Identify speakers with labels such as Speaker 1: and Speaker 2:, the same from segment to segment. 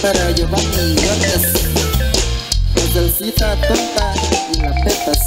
Speaker 1: para Giovanni Huertas, la salsita tonta y la pepas.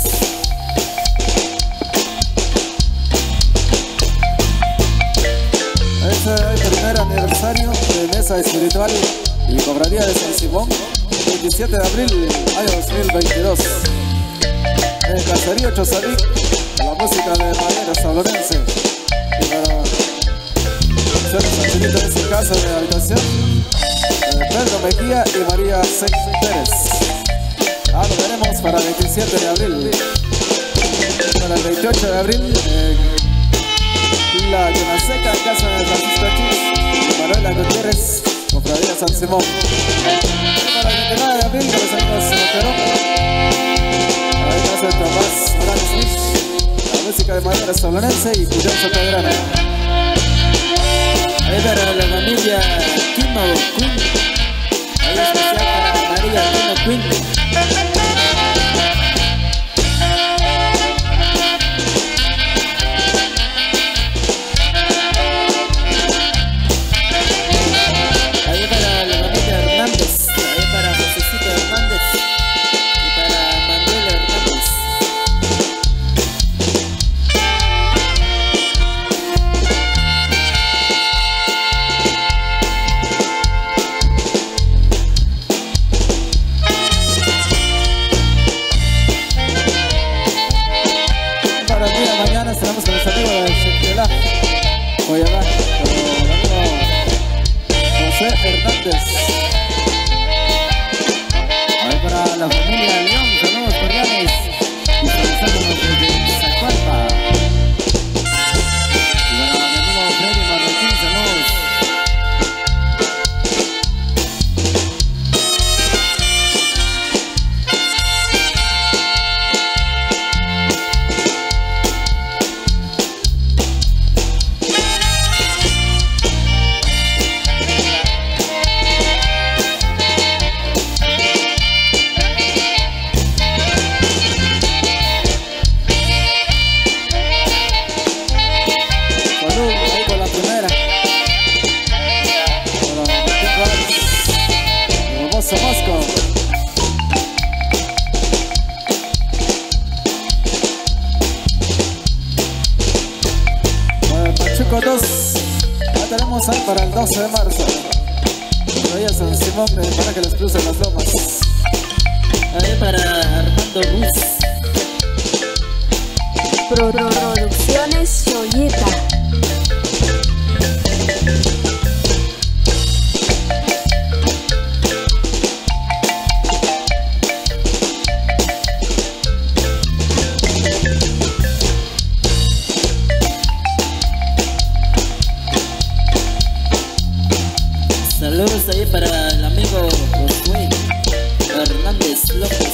Speaker 2: Es el primer aniversario de Mesa Espiritual y Cofradía de San Simón, 27 de abril, año 2022. En Caserío Chosalic, la música de Madera Sablonense. Y para Sanchilito en su casa de habitación, Pedro Mejía y María Sex Pérez. Lo veremos para el 27 de abril. Para el 28 de abril, la Yonaseca, en casa de Francisco Chis, Manuela Gutiérrez, Cofradía San Simón. Y para el 29 de abril, de los años Moterón, para el caso de Tomás Morales Luis, la música de Madera Sablonense y Cuyón Sopedrana.
Speaker 1: Ahí para la familia Kino Queen, ahí especial para María Kino Queen.
Speaker 2: Estaremos con el amigo de Xentela, Oyalá, con el amigo José Hernández.
Speaker 1: Ahí para la familia León, saludos cordiales, visualizándonos desde Zacualpa. Y para mi amigo Freddy Marroquín, saludos.
Speaker 2: Mosco. Pachuco 2, ya tenemos ahí para el 12 de marzo. Todavía San Simón, para que les crucen las lomas.
Speaker 1: Ahí para Armando Ruz.
Speaker 3: Producciones Choyeta.
Speaker 1: Saludos ahí para el amigo Josué Hernández López.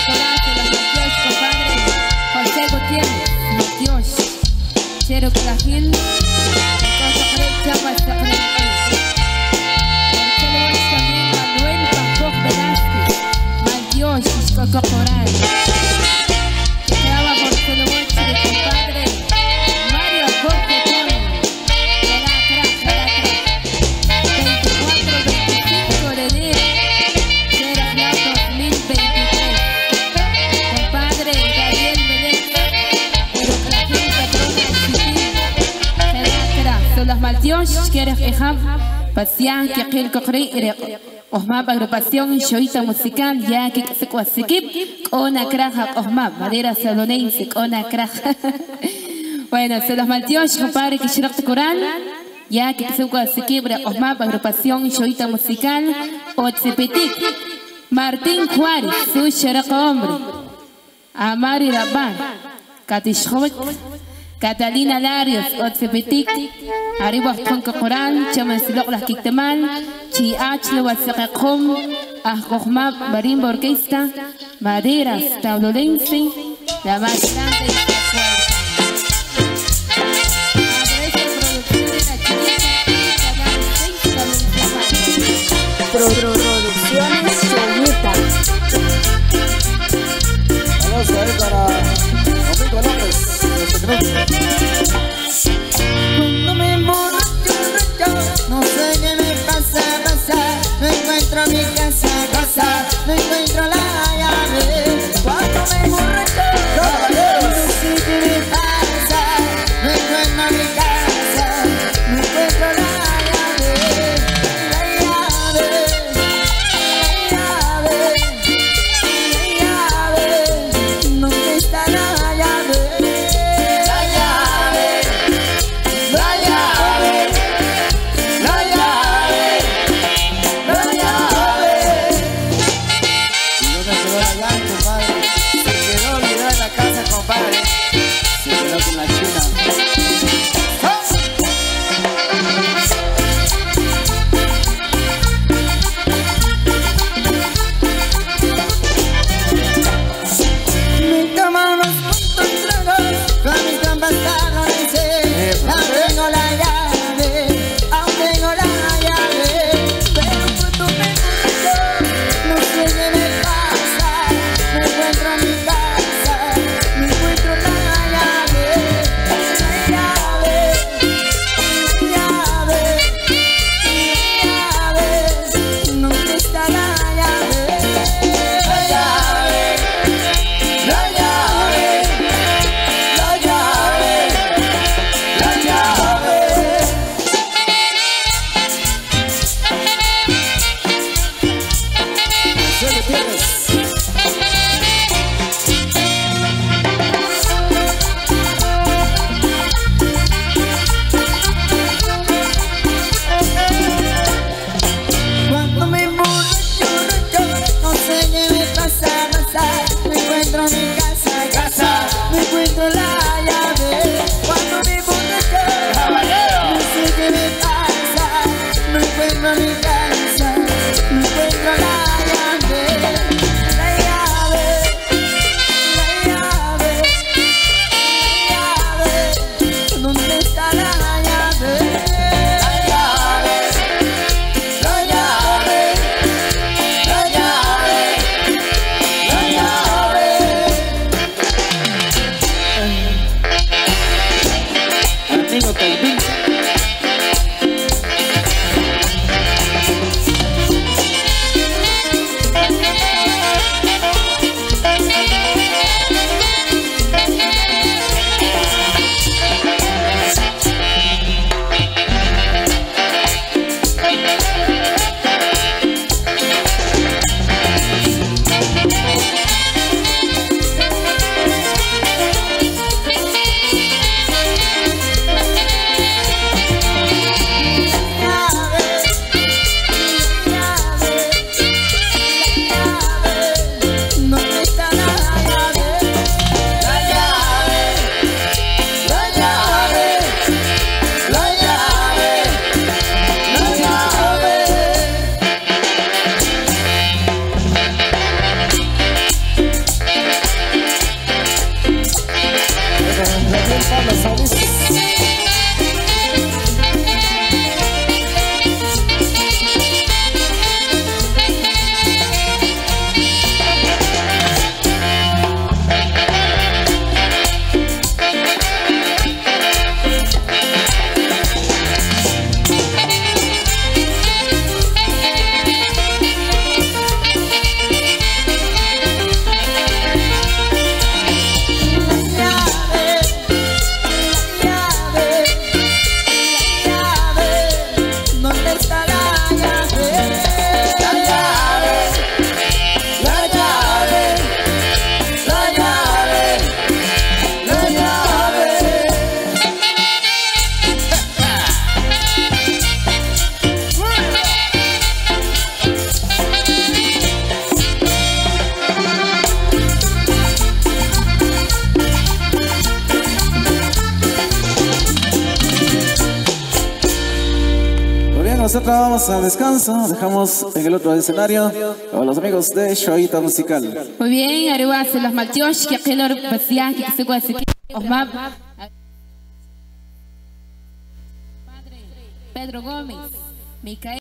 Speaker 4: corazón, los Dios, compadre José Gutiérrez, Dios. Quiero que la gente cosa derecha más la frente. Porque le voy también a Manuel Pampok Velázquez, mal Dios, Coco Coral. Que quedaba por Coloboche de compadre Mario Jorge Tony. Los Maldios quieres dejar pasear que aquel corre Osmab agrupación shoita musical ya que se cuasiquip una craja Osmab madera salonense una craja. Bueno, se los Maldios compadre que shirok Corán ya que se cuasiquip Osmab agrupación shoita musical Otsepetic Martín Juárez su shirok hombre Amari Rabban Katishowek Catalina Larios, Otsepetic, Arriba Ponco Corán, Chamansilok las Kiktemal, Chiach Lewatsakum, Ajojmab, Marimba Orquesta, Maderas, Tablolense, la más grande y
Speaker 3: Producciones Choyeta.
Speaker 2: Vamos a ver para Domingo López.
Speaker 5: Cuando me emborracho, no sé qué me pasa, no encuentro mi casa, no encuentro la llave. Cuando me emborracho, no sé qué me pasa, no encuentro mi casa, no encuentro la llave. La llave, ¿dónde está la llave? La llave.
Speaker 2: nosotros vamos al descanso. Dejamos en el otro escenario a los amigos de Shoita Musical.
Speaker 4: Muy bien, arriba se los maltiosh que quelor pasia que se cuece que Osmab Pedro Gómez, Micael